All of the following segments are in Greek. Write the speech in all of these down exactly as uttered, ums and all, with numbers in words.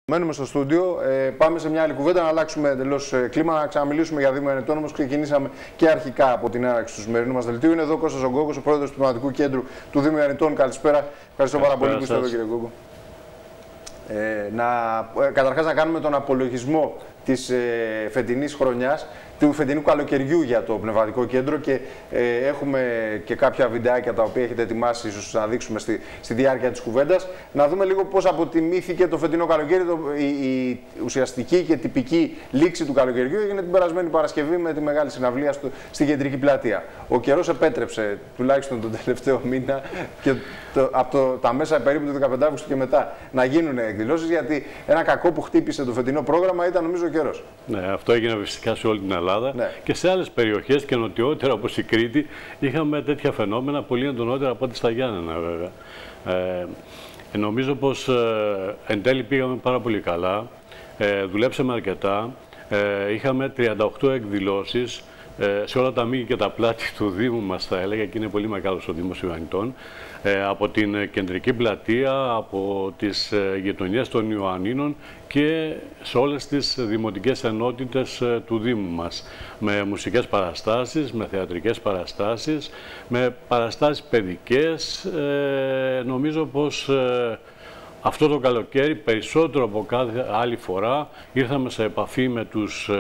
Μένουμε στο στούντιο, ε, πάμε σε μια άλλη κουβέντα, να αλλάξουμε εντελώς ε, κλίμα, να ξαναμιλήσουμε για Δήμο Ιαννητών. Όμως ξεκινήσαμε και αρχικά από την έναρξη του σημερινού μας δελτίου. Είναι εδώ ο Κώστας Ογκόγκος, ο πρόεδρος του Πνευματικού Κέντρου του Δήμου Ιαννητών. Καλησπέρα. Ευχαριστώ πάρα πολύ που είστε εδώ, κύριε Ογκόγκο. Ε, να, ε, καταρχάς να κάνουμε τον απολογισμό της ε, φετινής χρονιάς, του φετινού καλοκαιριού για το Πνευματικό Κέντρο και ε, έχουμε και κάποια βιντεάκια τα οποία έχετε ετοιμάσει ίσως να δείξουμε στη, στη διάρκεια της κουβέντας. Να δούμε λίγο πώς αποτιμήθηκε το φετινό καλοκαίρι. Το, η, η ουσιαστική και τυπική λήξη του καλοκαιριού έγινε την περασμένη Παρασκευή με τη μεγάλη συναυλία στο, στην Κεντρική Πλατεία. Ο καιρός επέτρεψε τουλάχιστον τον τελευταίο μήνα και το, από το, τα μέσα περίπου του δεκαπέντε Αυγούστου και μετά να γίνουν εκδηλώσεις, γιατί ένα κακό που χτύπησε το φετινό πρόγραμμα ήταν νομίζω ο καιρός. Ναι, αυτό έγινε φυσικά σε όλη την Ελλάδα. Ναι. Και σε άλλες περιοχές και νοτιότερα όπως η Κρήτη είχαμε τέτοια φαινόμενα πολύ εντονότερα από ό,τι στα Γιάννενα, βέβαια. Ε, νομίζω πως ε, εν τέλει πήγαμε πάρα πολύ καλά, ε, δουλέψαμε αρκετά, ε, είχαμε τριάντα οκτώ εκδηλώσεις ε, σε όλα τα μήκη και τα πλάτη του Δήμου μας, θα έλεγα, και είναι πολύ μεγάλος ο Δήμος Ιωαννητών. Ε, από την Κεντρική Πλατεία, από τις ε, γειτονιές των Ιωαννίνων και σε όλες τις δημοτικές ενότητες ε, του Δήμου μας. Με μουσικές παραστάσεις, με θεατρικές παραστάσεις, με παραστάσεις παιδικές. Ε, νομίζω πως ε, αυτό το καλοκαίρι, περισσότερο από κάθε άλλη φορά, ήρθαμε σε επαφή με τους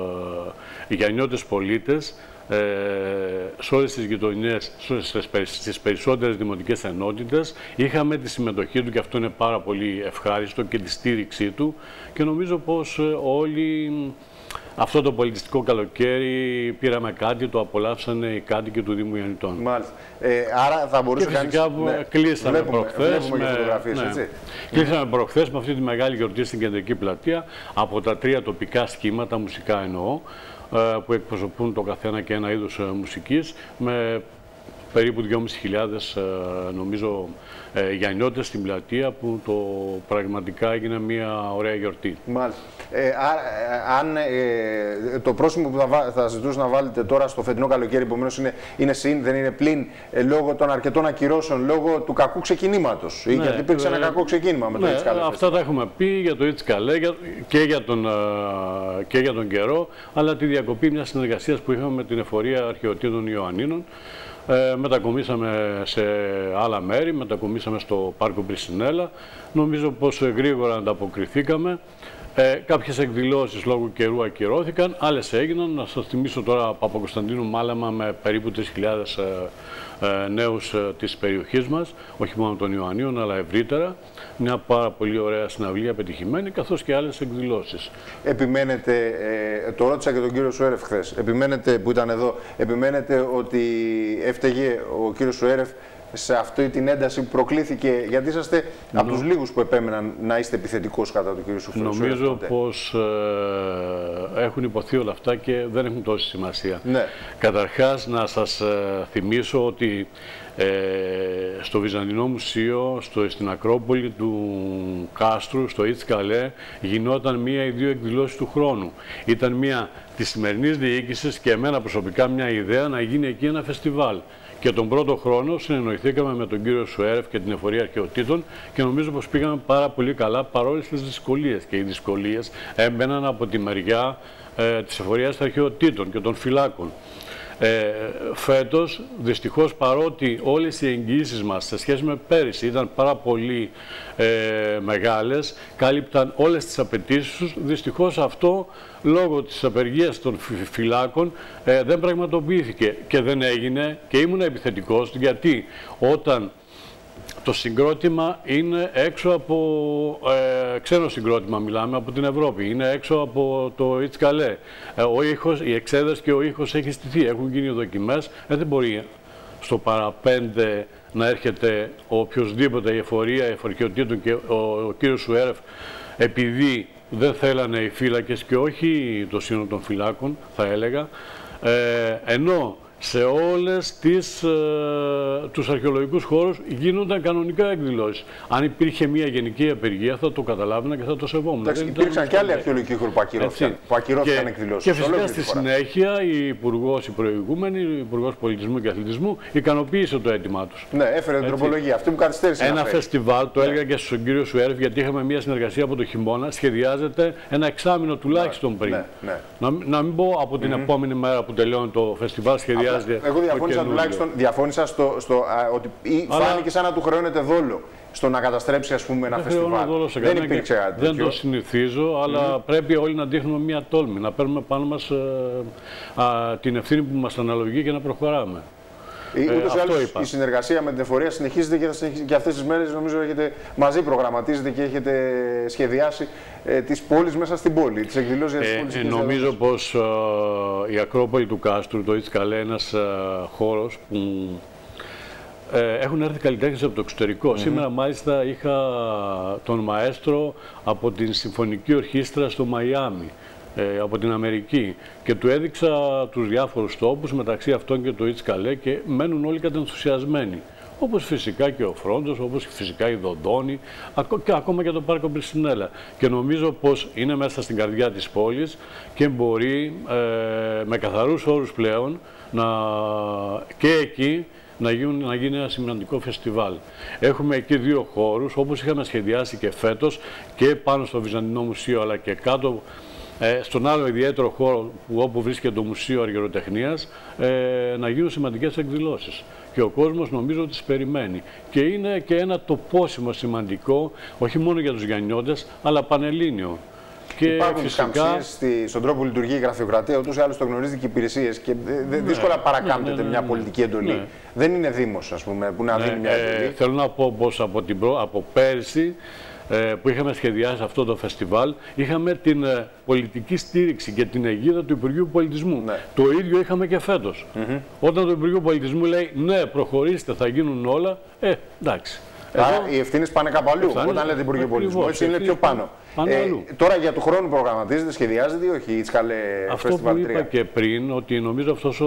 ε, γιαννιώτες πολίτες, Ε, σε όλες τις γειτονιές, στις περισσότερες δημοτικές ενότητες. Είχαμε τη συμμετοχή του και αυτό είναι πάρα πολύ ευχάριστο και τη στήριξή του και νομίζω πως όλοι αυτό το πολιτιστικό καλοκαίρι πήραμε κάτι, το απολαύσανε οι κάτοικοι του Δήμου Ιαννητών. Μάλιστα. Ε, άρα θα μπορούσε και φυσικά κανείς... Ναι. κλείσαμε βλέπουμε, προχθές, βλέπουμε με, φωτογραφίες, ναι. έτσι. Κλείσαμε προχθές με αυτή τη μεγάλη γιορτή στην Κεντρική Πλατεία από τα τρία τοπικά σχήματα, μουσικά εννοώ, που εκπροσωπούν το καθένα και ένα είδος μουσικής, με περίπου δυόμισι χιλιάδες νομίζω γιαννιώτες στην πλατεία, που το πραγματικά έγινε μια ωραία γιορτή. Μάλιστα. Ε, α, αν ε, το πρόσημο που θα, θα ζητούσα να βάλετε τώρα στο φετινό καλοκαίρι, επομένως είναι, είναι συν, δεν είναι πλην, ε, λόγω των αρκετών ακυρώσεων, λόγω του κακού ξεκινήματος. Ναι, γιατί υπήρξε ε, ένα κακό ξεκίνημα με το ναι, It's Calais. Αυτά τα έχουμε πει για το It's Calais και για τον, και για τον καιρό, αλλά τη διακοπή μιας συνεργασίας που είχαμε με την Εφορία Αρχαιοτήτων Ιωαννίνων. Ε, μετακομίσαμε σε άλλα μέρη, μετακομίσαμε στο Πάρκο Πρισινέλα. Νομίζω πως γρήγορα ανταποκριθήκαμε. Ε, κάποιες εκδηλώσεις λόγω καιρού ακυρώθηκαν, άλλες έγιναν. Να σας θυμίσω τώρα Παπακοσταντίνου Μάλαμα με περίπου τρεις χιλιάδες ε, ε, νέους ε, της περιοχής μας, όχι μόνο των Ιωαννίων αλλά ευρύτερα. Μια πάρα πολύ ωραία συναυλία πετυχημένη, καθώς και άλλες εκδηλώσεις. Επιμένετε, ε, το ρώτησα και τον κύριο Σουέρεφ χθες, επιμένετε, που ήταν εδώ, επιμένετε ότι έφταιγε ο κύριος Σουέρεφ σε αυτή την ένταση που προκλήθηκε, γιατί είσαστε Νο... από τους λίγους που επέμεναν να είστε επιθετικός κατά του κ. Σουφρέου. Νομίζω πως ε, έχουν υποθεί όλα αυτά και δεν έχουν τόση σημασία. Ναι. Καταρχάς, να σας ε, θυμίσω ότι ε, στο Βυζαντινό Μουσείο, στο, στην Ακρόπολη του Κάστρου, στο It's Calais, γινόταν μία ή δύο εκδηλώσεις του χρόνου. Ήταν μία της σημερινής διοίκησης και εμένα προσωπικά μια ιδέα να γίνει εκεί ένα φεστιβάλ. Και τον πρώτο χρόνο συνεννοηθήκαμε με τον κύριο Σουέρεφ και την Εφορία Αρχαιοτήτων και νομίζω πως πήγαμε πάρα πολύ καλά παρόλες τις δυσκολίες. Και οι δυσκολίες έμπαιναν από τη μεριά ε, της Εφορίας Αρχαιοτήτων και των φυλάκων. Ε, φέτος, δυστυχώς, παρότι όλες οι εγγυήσεις μας σε σχέση με πέρυσι ήταν πάρα πολύ ε, μεγάλες, κάλυπταν όλες τις απαιτήσεις τους, δυστυχώς αυτό λόγω της απεργίας των φυλάκων ε, δεν πραγματοποιήθηκε και δεν έγινε, και ήμουν επιθετικός, γιατί όταν το συγκρότημα είναι έξω από, ε, ξένο συγκρότημα μιλάμε, από την Ευρώπη, είναι έξω από το It's Calais. Ε, ο ήχος, οι εξέδρες και ο ήχος έχει στηθεί, έχουν γίνει δοκιμές, ε, δεν μπορεί στο παραπέντε να έρχεται οποιοδήποτε, η Εφορία, η Αρχαιοτήτων και ο, ο κύριος Σουέρεφ, επειδή δεν θέλανε οι φύλακες και όχι το σύνολο των φυλάκων, θα έλεγα, ε, ενώ σε όλες τις, ε, τους αρχαιολογικούς χώρους γίνονταν κανονικά εκδηλώσεις. Αν υπήρχε μια γενική απεργία θα το καταλάβαινα και θα το σεβόμουν. Εντάξει, υπήρξαν και άλλοι αρχαιολογικοί χώροι που ακυρώθηκαν, που ακυρώθηκαν εκδηλώσεις. Και φυσικά στη συνέχεια η Υπουργός, η προηγούμενη, η Υπουργός Πολιτισμού και Αθλητισμού ικανοποίησε το αίτημά τους. Ναι, έφερε την τροπολογία. Αυτή που καθυστέρησε. Ένα φεστιβάλ, το ναι. έλεγα και στον κύριο Σουέρφ, γιατί είχαμε μια συνεργασία από το χειμώνα, σχεδιάζεται ένα εξάμηνο τουλάχιστον ναι, πριν. Ναι, ναι. Να, να μην πω από την mm -hmm. επόμενη μέρα που τελειώνει το φεστιβάλ, σχεδιάζεται. Εγώ διαφώνησα τουλάχιστον διαφώνησα στο, στο, α, ότι Αλλά... φάνηκε σαν να του χρεώνεται δόλο στο να καταστρέψει ας πούμε, ένα δεν φεστιβάλ. Δεν υπήρξε κάτι Δεν το συνηθίζω, αλλά mm -hmm. πρέπει όλοι να δείχνουμε μια τόλμη, να παίρνουμε πάνω μας α, α, την ευθύνη που μας αναλογεί και να προχωράμε. Ούτως ή άλλως η συνεργασία με την εφορία συνεχίζεται και, θα συνεχίζει και αυτές τις μέρες νομίζω έχετε μαζί προγραμματίζετε και έχετε σχεδιάσει ε, τις πόλεις μέσα στην πόλη, τις εκδηλώσεις για τις πόλεις. Ε, νομίζω πως ε, η Ακρόπολη του Κάστρου, το Ιτσκαλέ, ένας ε, χώρος που ε, έχουν έρθει καλλιτέχνες από το εξωτερικό. Mm -hmm. Σήμερα μάλιστα είχα τον μαέστρο από την Συμφωνική Ορχήστρα στο Μαϊάμι. Ε, από την Αμερική και του έδειξα τους διάφορους τόπους μεταξύ αυτών και το Ιτσκαλέ και μένουν όλοι κατενθουσιασμένοι. Όπως φυσικά και ο Φρόντος, όπως φυσικά η Δοντόνη και ακόμα και το Πάρκο Πρισινέλα. Και νομίζω πως είναι μέσα στην καρδιά της πόλης και μπορεί ε, με καθαρούς όρους πλέον να, και εκεί να, γίνουν, να γίνει ένα σημαντικό φεστιβάλ. Έχουμε εκεί δύο χώρους, όπως είχαμε σχεδιάσει και φέτος και πάνω στο Βυζαντινό Μουσείο αλλά και κάτω Ε, στον άλλο ιδιαίτερο χώρο που όπου βρίσκεται το Μουσείο Αργυροτεχνίας ε, να γίνουν σημαντικές εκδηλώσεις. Και ο κόσμος νομίζω ότι τις περιμένει. Και είναι και ένα τοπόσιμο σημαντικό, όχι μόνο για τους Γιαννιώτες, αλλά πανελλήνιο. Και υπάρχουν φυσικά... καμψίες στη, στον τρόπο που λειτουργεί η γραφειοκρατία, ούτως ή άλλως το γνωρίζετε και οι υπηρεσίες και ναι, δύσκολα παρακάμπτεται ναι, ναι, ναι, μια πολιτική εντολή. Ναι. Δεν είναι Δήμος, ας πούμε, που να ναι, δίνει μια εντολή. Ε, θέλω να πω πως από, την προ... από πέρσι που είχαμε σχεδιάσει αυτό το φεστιβάλ, είχαμε την ε, πολιτική στήριξη και την αιγίδα του Υπουργείου Πολιτισμού. Ναι. Το ίδιο είχαμε και φέτος. Mm -hmm. Όταν το Υπουργείο Πολιτισμού λέει ναι, προχωρήστε, θα γίνουν όλα, ε, εντάξει. Άρα οι ευθύνες πάνε κάπου αλλού. Όταν λέτε Υπουργείο Πολιτισμού, έτσι είναι πιο πάνω. Ε, τώρα για του χρόνου προγραμματίζετε, σχεδιάζετε ή όχι, Ιτσκαλέ Αυτό που είπα και πριν, ότι νομίζω αυτός ο,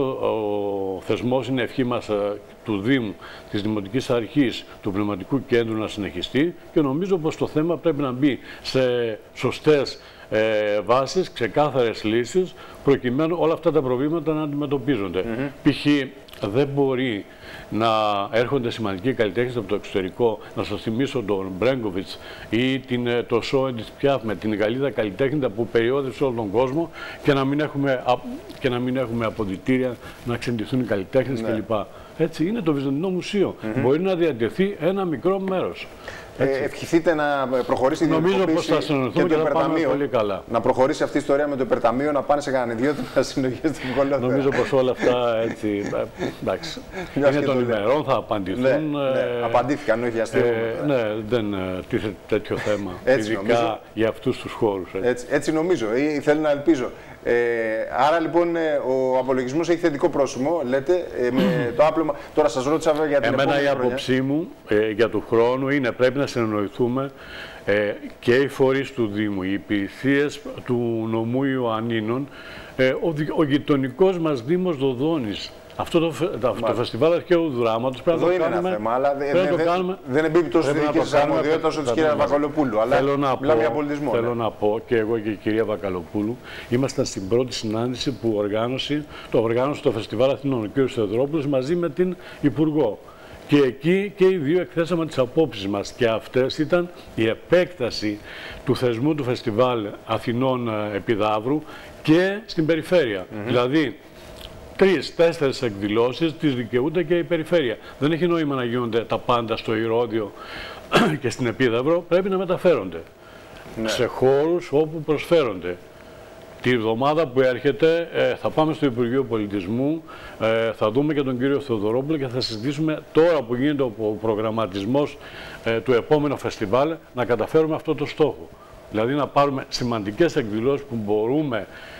ο θεσμός είναι ευχή μας του Δήμου, της Δημοτικής Αρχής, του Πνευματικού Κέντρου να συνεχιστεί και νομίζω πως το θέμα πρέπει να μπει σε σωστές ε, βάσεις, ξεκάθαρες λύσεις, προκειμένου όλα αυτά τα προβλήματα να αντιμετωπίζονται. Mm-hmm. Π.χ. δεν μπορεί να έρχονται σημαντικοί καλλιτέχνες από το εξωτερικό. Να σας θυμίσω τον Μπρέγκοβιτς ή την, το Σόεν της Πιάφ με την Γαλλίδα καλλιτέχνητα που περιόδευσε όλο τον κόσμο και να μην έχουμε, και να μην έχουμε αποδυτήρια να ξεντηθούν οι καλλιτέχνες ναι. κλπ. Έτσι είναι το Βυζαντινό Μουσείο. Mm-hmm. Μπορεί να διατεθεί ένα μικρό μέρος. Ε, ευχηθείτε να προχωρήσει η δημοτικοποίηση και το υπερταμείο. Πολύ καλά. Να προχωρήσει αυτή η ιστορία με το υπερταμείο, να πάνε σε κανένα ιδιότητα συλλογές στην ευκολότερα. Νομίζω πως όλα αυτά έτσι. Εντάξει. Είναι των ημερών, θα απαντηθούν. Ναι, ναι, απαντήθηκαν, όχι αστείο. Ε, ναι, δεν τίθεται τέτοιο θέμα. Έτσι, ειδικά νομίζω, για αυτούς τους χώρους. Έτσι, έτσι, έτσι νομίζω ή θέλω να ελπίζω. Ε, άρα λοιπόν ο απολογισμός έχει θετικό πρόσημο, λέτε, ε, με το άπλωμα. Τώρα σας ρώτησα βέβαια για την Εμένα επόμενη η άποψή μου ε, για του χρόνου είναι πρέπει να συνεννοηθούμε ε, και οι φορείς του Δήμου, οι υπηρεσίες του νομού Ιωαννίνων, ε, ο, ο γειτονικός μας Δήμος Δοδόνης. Αυτό το, το, το φεστιβάλ αρχαίου δράματος πρέπει να το κάνουμε. Είναι ένα θέμα, αλλά δεν δε, δε, δεν εμπίπτει τόσο στη δική σας αρμοδιότητα όσο της κυρίας Βακαλοπούλου. Αλλά μιλάμε για πολιτισμό. Θέλω ναι. να πω και εγώ και η κυρία Βακαλοπούλου, ήμασταν στην πρώτη συνάντηση που οργάνωσε το, οργάνωσε το φεστιβάλ Αθηνών ο κ. Θεοδωρόπουλος μαζί με την Υπουργό. Και εκεί και οι δύο εκθέσαμε τις απόψεις μας και αυτές ήταν η επέκταση του θεσμού του φεστιβάλ Αθηνών Επιδαύρου και στην περιφέρεια. Mm-hmm. Δηλαδή, τρεις, τέσσερις εκδηλώσεις τις δικαιούται και η περιφέρεια. Δεν έχει νόημα να γίνονται τα πάντα στο Ηρώδειο και στην Επίδαυρο, πρέπει να μεταφέρονται ναι. σε χώρους όπου προσφέρονται. Τη εβδομάδα που έρχεται ε, θα πάμε στο Υπουργείο Πολιτισμού, ε, θα δούμε και τον κύριο Θεοδωρόπουλο και θα συζητήσουμε τώρα που γίνεται ο προγραμματισμός ε, του επόμενου φεστιβάλ να καταφέρουμε αυτό το στόχο. Δηλαδή να πάρουμε σημαντικές εκδηλώσεις που μπορούμε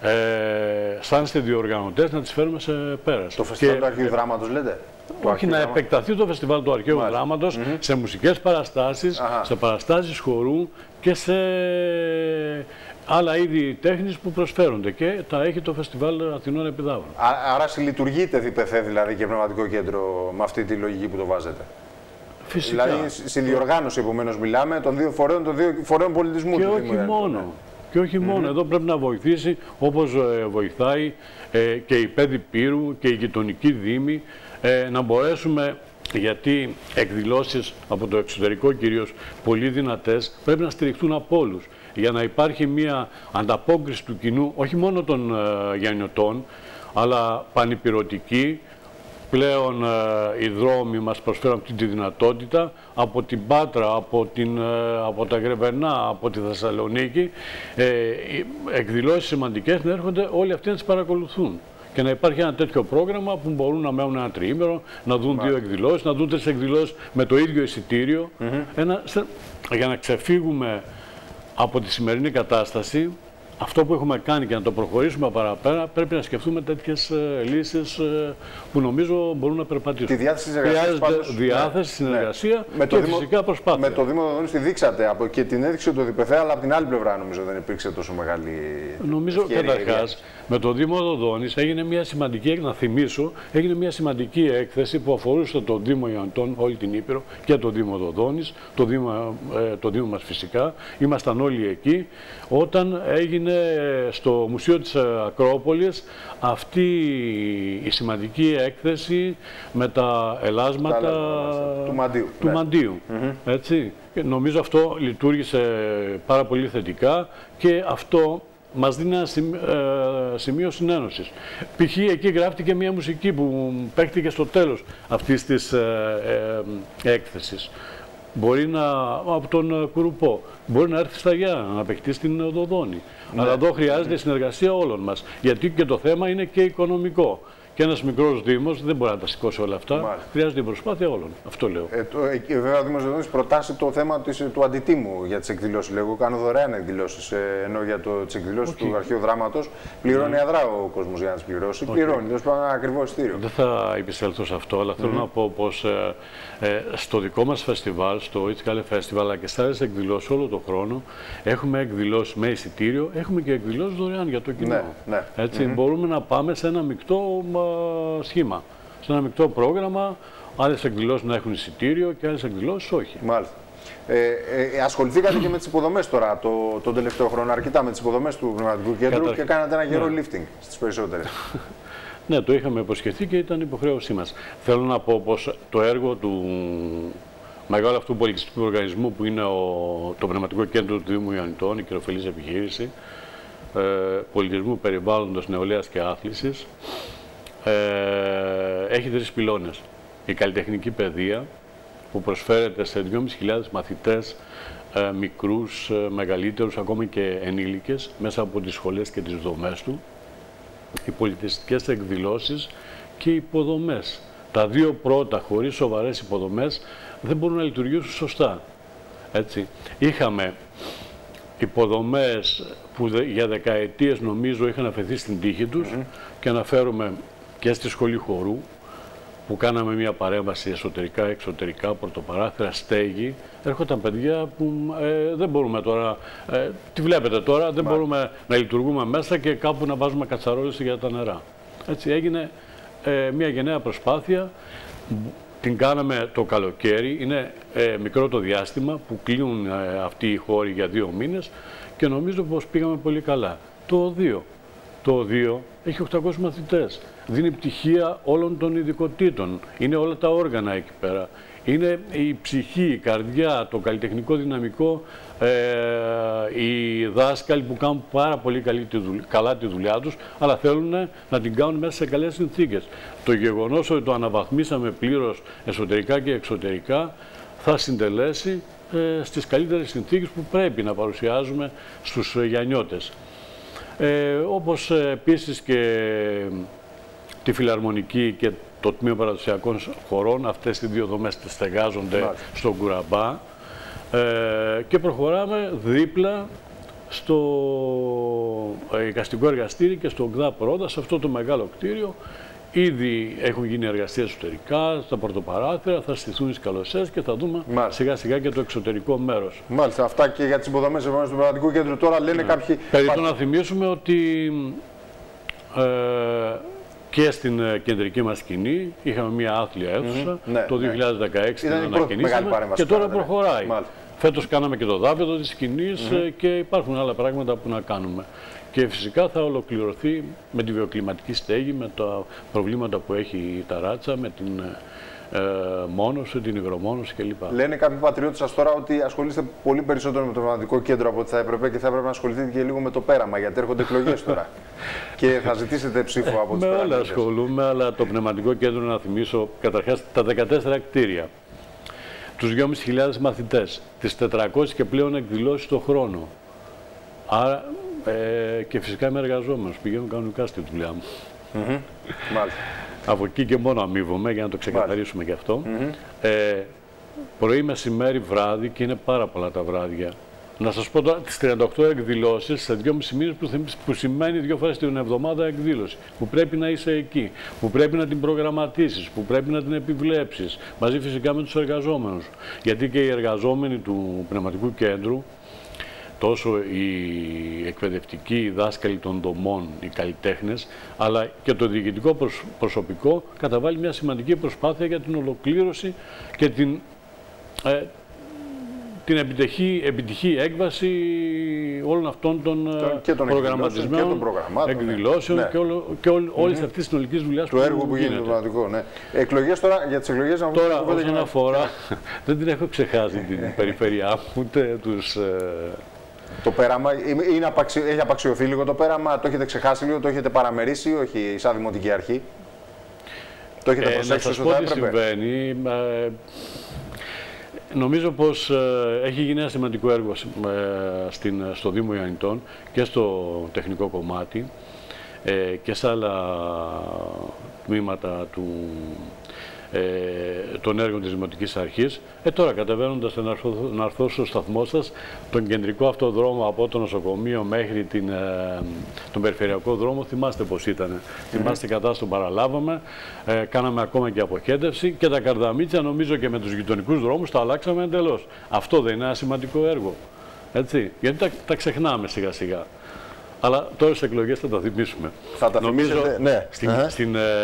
ε, σαν είστε διοργανωτές να τις φέρουμε σε πέρας. Το φεστιβάλ του Αρχαίου Δράματος λέτε? Όχι, να επεκταθεί το φεστιβάλ του Αρχαίου Δράματος mm-hmm. σε μουσικές παραστάσεις, Αχα. σε παραστάσεις χορού και σε άλλα είδη τέχνης που προσφέρονται, και τα έχει το Φεστιβάλ Αθηνών Επιδαύρων. Άρα συλλειτουργείται ΔΠΘ δηλαδή και πνευματικό κέντρο με αυτή τη λογική που το βάζετε? Φυσικά. Δηλαδή στη διοργάνωση επομένως μιλάμε των δύο φορέων, των δύο φορέων πολιτισμού. Και του όχι Δήμου, μόνο. ναι. Και όχι μόνο. Mm-hmm. Εδώ πρέπει να βοηθήσει, όπως ε, βοηθάει ε, και η Πέδη Πύρου και η γειτονική δήμη, ε, να μπορέσουμε, γιατί εκδηλώσεις από το εξωτερικό κυρίως πολύ δυνατές πρέπει να στηριχτούν από όλους, για να υπάρχει μια ανταπόκριση του κοινού, όχι μόνο των ε, Γιαννιωτών, αλλά πανυπηρωτική. Πλέον ε, οι δρόμοι μας προσφέρουν αυτή τη δυνατότητα, από την Πάτρα, από, την, ε, από τα Γρεβενά, από τη Θεσσαλονίκη, ε, εκδηλώσεις σημαντικές να έρχονται όλοι αυτοί να τις παρακολουθούν. Και να υπάρχει ένα τέτοιο πρόγραμμα που μπορούν να μένουν ένα τριήμερο, να δουν Μάλιστα. δύο εκδηλώσεις, να δουν τρεις εκδηλώσεις με το ίδιο εισιτήριο. Mm-hmm. ένα, για να ξεφύγουμε από τη σημερινή κατάσταση, αυτό που έχουμε κάνει και να το προχωρήσουμε παραπέρα, πρέπει να σκεφτούμε τέτοιες ε, λύσεις ε, που νομίζω μπορούν να περπατήσουν. Τη διάθεση συνεργασίας πάντως, διάθεση, ναι, συνεργασία ναι. και φυσικά προσπάθεια. Με το Δήμο Δοδόνης τη δείξατε από, και την έδειξε το ΔΠΘ, αλλά από την άλλη πλευρά νομίζω δεν υπήρξε τόσο μεγάλη Νομίζω καταρχάς με το Δήμο Δοδόνης έγινε μια σημαντική, να θυμίσω, έγινε μια σημαντική έκθεση που αφορούσε το Δήμο Ιαννιτών, όλη την Ήπειρο και το Δήμο Δοδόνης, το Δήμο, ε, το Δήμο μας φυσικά. Ήμασταν όλοι εκεί όταν έγινε στο Μουσείο της Ακρόπολης αυτή η σημαντική έκθεση με τα ελάσματα τα του Μαντίου. Του ναι. Μαντίου. Mm-hmm. Έτσι. Και νομίζω αυτό λειτουργήσε πάρα πολύ θετικά και αυτό μας δίνει ένα σημείο συνένωσης. Π.χ. εκεί γράφτηκε μια μουσική που παίχτηκε στο τέλος αυτής της ε, ε, έκθεσης. Μπορεί να, από τον Κουρουπό, μπορεί να έρθει στα Γιάννα, να παιχτεί στην Δοδόνη. Ναι. Αλλά εδώ χρειάζεται συνεργασία όλων μας, γιατί και το θέμα είναι και οικονομικό. Και ένας μικρός Δήμος δεν μπορεί να τα σηκώσει όλα αυτά. Μάλιστα. Χρειάζεται η προσπάθεια όλων. Αυτό λέω. Ε, το, ε, βέβαια, ο Δήμος Δοδόνης προτάσει το θέμα της, του αντιτίμου για τις εκδηλώσεις. Λέγω, κάνω δωρεάν εκδηλώσεις. Ε, ενώ για τις εκδηλώσεις okay. του Αρχαίου Δράματος πληρώνει yeah. αδρά ο κόσμος για να τις πληρώσει. Okay. Πληρώνει, δηλαδή πάνω ένα ακριβό εισιτήριο. Δεν θα επισέλθω σε αυτό, αλλά mm-hmm. θέλω να πω πως ε, ε, στο δικό μας φεστιβάλ, στο Itskale Festival, αλλά και σε άλλες εκδηλώσεις όλο τον χρόνο, έχουμε εκδηλώσεις με εισιτήριο, έχουμε και εκδηλώσεις δωρεάν για το κοινό. Ναι, ναι. Έτσι, mm-hmm. μπορούμε να πάμε σε ένα μεικτό σχήμα, σε ένα μεικτό πρόγραμμα, άλλες εκδηλώσεις να έχουν εισιτήριο και άλλες εκδηλώσεις όχι. Μάλιστα. Ε, ε, ασχοληθήκατε και με τις υποδομές τώρα το, τον τελευταίο χρόνο, αρκετά με τις υποδομές του Πνευματικού Κέντρου Καταρχ... και κάνατε ένα γερό ναι. lifting στις περισσότερες. Ναι, το είχαμε υποσχεθεί και ήταν υποχρέωσή μας. Θέλω να πω πως το έργο του μεγάλου αυτού πολιτιστικού οργανισμού που είναι ο, το Πνευματικό Κέντρο του Δήμου Ιαννιτών, η κυριοφελής επιχείρηση ε, πολιτισμού, περιβάλλοντος, νεολαίας και άθλησης, Ε, έχει τρεις πυλώνες. Η καλλιτεχνική παιδεία που προσφέρεται σε δυόμισι χιλιάδες μαθητές, ε, μικρούς, ε, μεγαλύτερους, ακόμη και ενήλικες, μέσα από τις σχολές και τις δομές του. Οι πολιτιστικές εκδηλώσεις και οι υποδομές. Τα δύο πρώτα, χωρίς σοβαρές υποδομές, δεν μπορούν να λειτουργήσουν σωστά. Έτσι. Είχαμε υποδομές που για δεκαετίες νομίζω είχαν αφαιθεί στην τύχη τους mm-hmm. και αναφέρομαι και στη σχολή χορού που κάναμε μια παρέμβαση εσωτερικά, εξωτερικά, πρωτοπαράθυρα, στέγη. Έρχονταν παιδιά που ε, δεν μπορούμε τώρα, ε, τη βλέπετε τώρα, δεν Μάλιστα. μπορούμε να λειτουργούμε μέσα και κάπου να βάζουμε κατσαρόλες για τα νερά. Έτσι έγινε ε, μια γενναία προσπάθεια, την κάναμε το καλοκαίρι, είναι ε, μικρό το διάστημα που κλείνουν ε, αυτοί οι χώροι για δύο μήνες και νομίζω πως πήγαμε πολύ καλά. Το δύο. Το δύο έχει οκτακόσιους μαθητές. Δίνει πτυχία όλων των ειδικοτήτων. Είναι όλα τα όργανα εκεί πέρα. Είναι η ψυχή, η καρδιά, το καλλιτεχνικό δυναμικό, ε, οι δάσκαλοι που κάνουν πάρα πολύ καλή τη δουλειά, καλά τη δουλειά τους, αλλά θέλουν να την κάνουν μέσα σε καλές συνθήκες. Το γεγονός ότι το αναβαθμίσαμε πλήρως εσωτερικά και εξωτερικά θα συντελέσει ε, στις καλύτερες συνθήκες που πρέπει να παρουσιάζουμε στους Γιαννιώτες. Ε, όπως ε, επίσης και τη Φιλαρμονική και το Τμήμα Παραδοσιακών Χωρών, αυτές οι δύο δομές στεγάζονται στον Κουραμπά ε, και προχωράμε δίπλα στο εικαστικό εργαστήρι και στο ΓΔΑ Ρόδα, σε αυτό το μεγάλο κτίριο. Ήδη έχουν γίνει εργαστήρια εσωτερικά, στα πορτοπαράθυρα, θα στηθούν οι σκαλωσσές και θα δούμε σιγά σιγά και το εξωτερικό μέρος. Μάλιστα, αυτά και για τις υποδομές του Πνευματικού Κέντρου. Τώρα λένε ναι. κάποιοι... Περιττό να θυμίσουμε ότι ε, και στην κεντρική μας σκηνή είχαμε μια άθλια αίθουσα, mm-hmm. ναι, το δύο χιλιάδες δεκαέξι ναι. την ανακαινήσαμε και τώρα ναι. προχωράει. Μάλιστα. Φέτος κάναμε και το δάπεδο της σκηνής mm-hmm. και υπάρχουν άλλα πράγματα που να κάνουμε. Και φυσικά θα ολοκληρωθεί με τη βιοκλιματική στέγη, με τα προβλήματα που έχει η ταράτσα, με την ε, μόνωση, την υγρομόνωση κλπ. Λένε κάποιοι πατριώτες σας τώρα ότι ασχολείστε πολύ περισσότερο με το Πνευματικό Κέντρο από ό,τι θα έπρεπε και θα έπρεπε να ασχοληθείτε και λίγο με το πέραμα, γιατί έρχονται εκλογές τώρα. Και θα ζητήσετε ψήφο από τις Με όλα ασχολούμαι, αλλά το Πνευματικό Κέντρο, να θυμίσω, καταρχάς τα δεκατέσσερα κτίρια, τους δυόμισι χιλιάδες μαθητές, τις τετρακόσιες και πλέον εκδηλώσεις το χρόνο. Άρα, Ε, και φυσικά είμαι εργαζόμενος, πηγαίνω κανονικά στη δουλειά μου. Mm-hmm. Μάλιστα. Από εκεί και μόνο αμείβομαι, για να το ξεκαθαρίσουμε και αυτό. Mm-hmm. ε, πρωί, μεσημέρι, βράδυ, και είναι πάρα πολλά τα βράδια. Να σας πω τώρα τις τριάντα οκτώ εκδηλώσεις σε δυόμισι μήνες που, που σημαίνει δύο φορές την εβδομάδα εκδήλωση. Που πρέπει να είσαι εκεί, που πρέπει να την προγραμματίσεις, που πρέπει να την επιβλέψεις. Μαζί φυσικά με τους εργαζόμενους. Γιατί και οι εργαζόμενοι του Πνευματικού Κέντρου, τόσο οι εκπαιδευτικοί, οι δάσκαλοι των δομών, οι καλλιτέχνες, αλλά και το διοικητικό προσωπικό καταβάλει μια σημαντική προσπάθεια για την ολοκλήρωση και την, ε, την επιτυχή, επιτυχή έκβαση όλων αυτών των, και των προγραμματισμένων εκδηλώσεων ναι. και, όλο, και όλη, mm-hmm. όλης αυτής της συνολικής δουλειάς του έργου που γίνεται. Πραγματικό, ναι. Εκλογές τώρα, για τις εκλογές να πούμε... Τώρα, όσον αφορά, δεν την έχω ξεχάσει την περιφερειά μου, ούτε τους... Το πέραμα, είναι απαξι... έχει απαξιωθεί λίγο το πέραμα, το έχετε ξεχάσει λίγο, το έχετε παραμερίσει ή όχι σαν δημοτική αρχή? Το έχετε ε, προσέξει όσο θα έπρεπε? Συμβαίνει. Ε, νομίζω πως ε, έχει γίνει ένα σημαντικό έργο ε, στην, στο Δήμο Ιωαννητών και στο τεχνικό κομμάτι ε, και σε άλλα τμήματα του, Ε, των έργων της Δημοτικής Αρχής. Ε, τώρα κατεβαίνοντας να έρθω, να έρθω στο σταθμό σας, τον κεντρικό αυτό δρόμο από το νοσοκομείο μέχρι την, ε, τον περιφερειακό δρόμο, θυμάστε πως ήταν. Mm-hmm. Θυμάστε κατά τον παραλάβαμε, ε, κάναμε ακόμα και αποχέτευση και τα καρδαμίτσια νομίζω και με τους γειτονικούς δρόμους τα αλλάξαμε εντελώς. Αυτό δεν είναι ένα σημαντικό έργο? Έτσι, γιατί τα, τα ξεχνάμε σιγά σιγά. Αλλά τώρα στις εκλογές θα τα θυμίσουμε. Θα τα νομίζω ναι. στην, uh-huh. στην ε,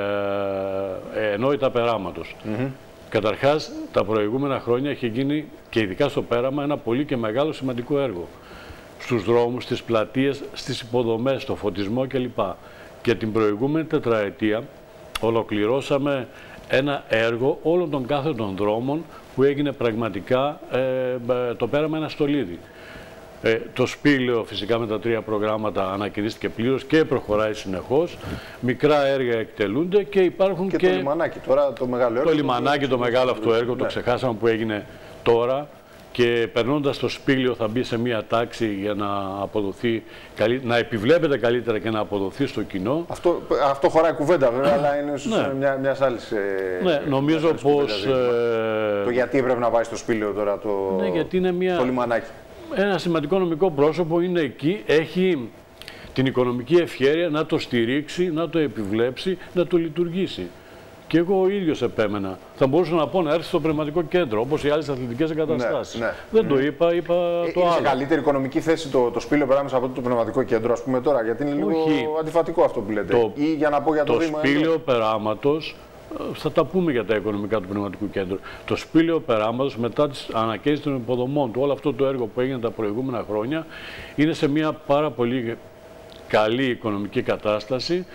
ε, ενότητα περάματος. Mm-hmm. Καταρχάς, τα προηγούμενα χρόνια έχει γίνει και ειδικά στο πέραμα ένα πολύ και μεγάλο σημαντικό έργο. Στους δρόμους, στις πλατείες, στις υποδομές, στο φωτισμό κλπ. Και την προηγούμενη τετραετία ολοκληρώσαμε ένα έργο όλων των κάθετων δρόμων που έγινε πραγματικά ε, το πέραμα ένα στολίδι. Ε, το Σπήλαιο φυσικά με τα τρία προγράμματα ανακηρύστηκε πλήρως και προχωράει συνεχώς. Μικρά έργα εκτελούνται και υπάρχουν και... Και το λιμανάκι τώρα, το μεγάλο έργο. Το λιμανάκι, το μεγάλο αυτό έργο, ναι. Το ξεχάσαμε που έγινε τώρα. Και περνώντας το Σπήλαιο θα μπει σε μία τάξη για να αποδοθεί, να επιβλέπεται καλύτερα και να αποδοθεί στο κοινό. Αυτό, αυτό χωράει κουβέντα βέβαια, αλλά είναι ναι. μια, μιας άλλης... Ναι, νομίζω πως... Ε... Το γιατί έπρεπε να πάει στο Σπήλαιο τώρα το, ναι, γιατί είναι μια... το λιμανάκι. Ένα σημαντικό νομικό πρόσωπο είναι εκεί, έχει την οικονομική ευχέρεια να το στηρίξει, να το επιβλέψει, να το λειτουργήσει. Και εγώ ο ίδιος επέμενα. Θα μπορούσα να πω να έρθει στο Πνευματικό Κέντρο, όπως οι άλλες αθλητικές εγκαταστάσεις. Ναι, ναι. Δεν mm. το είπα, είπα ε, το είναι άλλο. Είναι σε καλύτερη οικονομική θέση το, το Σπήλαιο περάμεσα από το Πνευματικό Κέντρο, ας πούμε τώρα, γιατί είναι λίγο Όχι. αντιφατικό αυτό που λέτε. Το, Ή για να πω για το, το Δήμο. Σπήλαιο Περάματος, θα τα πούμε για τα οικονομικά του Πνευματικού Κέντρου. Το Σπήλαιο Περάματος, μετά τις ανακαίνιση των υποδομών του, όλο αυτό το έργο που έγινε τα προηγούμενα χρόνια, είναι σε μια πάρα πολύ καλή οικονομική κατάσταση.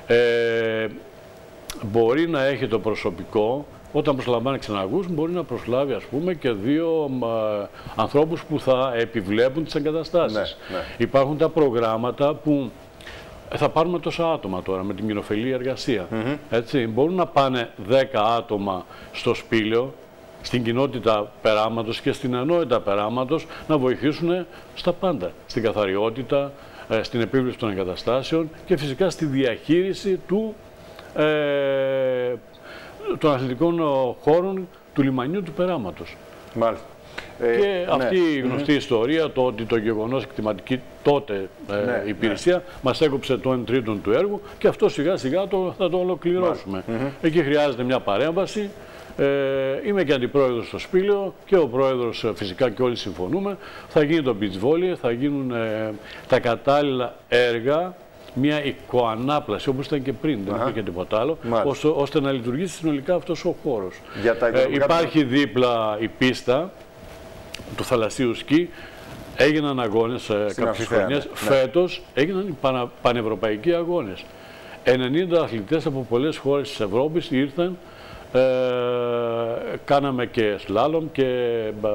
Ε, μπορεί να έχει το προσωπικό, όταν προσλαμβάνει ξεναγούς, μπορεί να προσλάβει ας πούμε και δύο α, ανθρώπους που θα επιβλέπουν τις εγκαταστάσεις. Ναι, ναι. Υπάρχουν τα προγράμματα που θα πάρουμε τόσα άτομα τώρα με την κοινοφελή εργασία. Mm-hmm. Έτσι, μπορούν να πάνε δέκα άτομα στο Σπήλαιο, στην κοινότητα Περάματος και στην ενότητα Περάματος να βοηθήσουν στα πάντα. Στην καθαριότητα, στην επίβλεψη των εγκαταστάσεων και φυσικά στη διαχείριση του, ε, των αθλητικών χώρων του λιμανιού του Περάματος. Μάλιστα. Ε, και αυτή ναι. η γνωστή mm -hmm. ιστορία, το ότι το γεγονός εκτιματική τότε ε, ναι, υπηρεσία ναι. μας έκοψε το εν τρίτον του έργου και αυτό σιγά σιγά το, θα το ολοκληρώσουμε. Mm -hmm. Εκεί χρειάζεται μια παρέμβαση. Ε, είμαι και αντιπρόεδρος στο Σπήλαιο και ο πρόεδρος φυσικά και όλοι συμφωνούμε. Θα γίνει το beach volley, θα γίνουν ε, τα έργα, μια οικοανάπλαση όπως ήταν και πριν, δεν υπήρχε τίποτα άλλο, ώστε, ώστε να λειτουργήσει συνολικά αυτός ο χώρος. Ε, υπάρχει δίπλα η πίστα του θαλασσίου σκι, έγιναν αγώνες ε, κάποιες χρονιές. Ναι. Φέτος έγιναν οι πανα, πανευρωπαϊκοί αγώνες. ενενήντα αθλητές από πολλές χώρες της Ευρώπης ήρθαν. Ε, κάναμε και σλάλομ και, ε,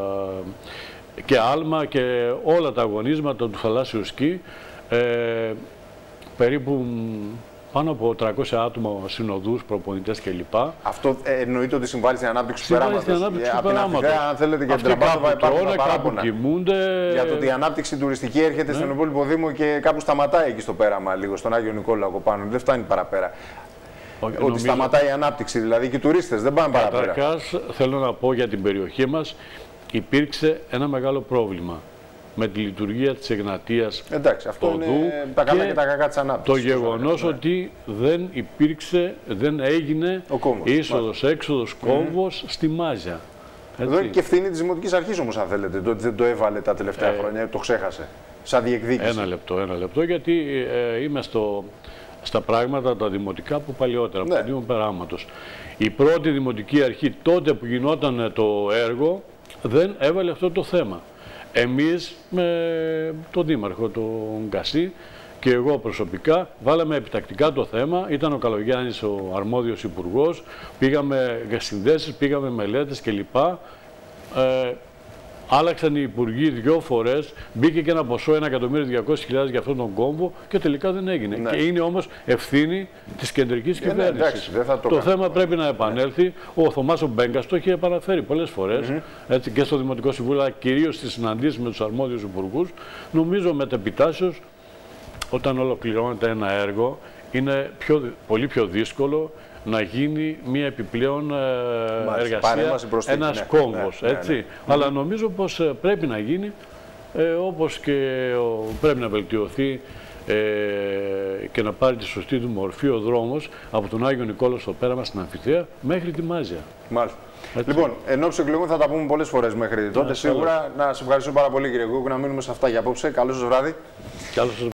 και άλμα και όλα τα αγωνίσματα του θαλάσσιου σκι. Ε, περίπου πάνω από τριακόσια άτομα συνοδούς, προπονητές κλπ. Αυτό ε, εννοείται ότι συμβάλλει στην ανάπτυξη του περάματος. Στην ανάπτυξη του περάματος. Αν θέλετε και την Τραμπάτοβα υπάρχουν τα παράπονα. Κοιμούνται. Για το ότι η ανάπτυξη τουριστική έρχεται ναι. στον υπόλοιπο Δήμο και κάπου σταματάει εκεί στο πέραμα, λίγο στον Άγιο Νικόλαο από πάνω. Δεν φτάνει παραπέρα. Ότι νομίζω... σταματάει η ανάπτυξη, δηλαδή και οι τουρίστες δεν πάνε παραπέρα. Καταρχάς, θέλω να πω για την περιοχή μας, υπήρξε ένα μεγάλο πρόβλημα με τη λειτουργία της Εγνατίας. Εντάξει, αυτό είναι τα καλά και, και τα κακά της ανάπτυξης. Το γεγονός ναι. ότι δεν υπήρξε, δεν έγινε είσοδος-έξοδος κόμβος mm. στη Μάζια. Εδώ είναι και ευθύνη της Δημοτικής Αρχής όμως, αν θέλετε, το ότι δεν το έβαλε τα τελευταία ε, χρόνια, το ξέχασε, σαν διεκδίκηση. Ένα λεπτό, ένα λεπτό, γιατί ε, είμαι στο... στα πράγματα τα δημοτικά από παλιότερα, ναι. από το Δήμο Περάματος. Η πρώτη δημοτική αρχή τότε που γινόταν το έργο δεν έβαλε αυτό το θέμα. Εμείς με τον Δήμαρχο, τον Γκασί και εγώ προσωπικά βάλαμε επιτακτικά το θέμα. Ήταν ο Καλογιάννης ο αρμόδιος υπουργός, πήγαμε για συνδέσεις, πήγαμε μελέτες κλπ. Ε, Άλλαξαν οι υπουργοί δύο φορές, μπήκε και ένα ποσό ένα εκατομμύριο διακόσιες χιλιάδες για αυτόν τον κόμβο και τελικά δεν έγινε. Ναι. Και είναι όμως ευθύνη της κεντρικής yeah, κυβέρνησης. Ναι, εντάξει, δεν θα το το θέμα πρέπει να επανέλθει. Ναι. Ο Θωμάς ο Μπέγκας το είχε επαναφέρει πολλές φορές mm -hmm. έτσι, και στο Δημοτικό Συμβούλιο, αλλά κυρίως στις συναντήσεις με τους αρμόδιους υπουργούς. Νομίζω μετεπιτάσεως, όταν ολοκληρώνεται ένα έργο, είναι πιο, πολύ πιο δύσκολο να γίνει μια επιπλέον Μάλιστα, εργασία, ένας ναι, κόμβος, ναι, ναι, έτσι. Ναι, ναι. Αλλά νομίζω πως πρέπει να γίνει, ε, όπως και ο, πρέπει να βελτιωθεί ε, και να πάρει τη σωστή του μορφή ο δρόμος από τον Άγιο Νικόλαο στο πέραμα στην Αμφιθέα μέχρι τη Μάζια. Μάλιστα. Έτσι. Λοιπόν, εν ώψη εκλογών θα τα πούμε πολλές φορές μέχρι τότε. Σίγουρα να σας ευχαριστώ πάρα πολύ κύριε Γκόγκο, να μείνουμε σε αυτά για απόψε. Καλό σας βράδυ. Καλό σας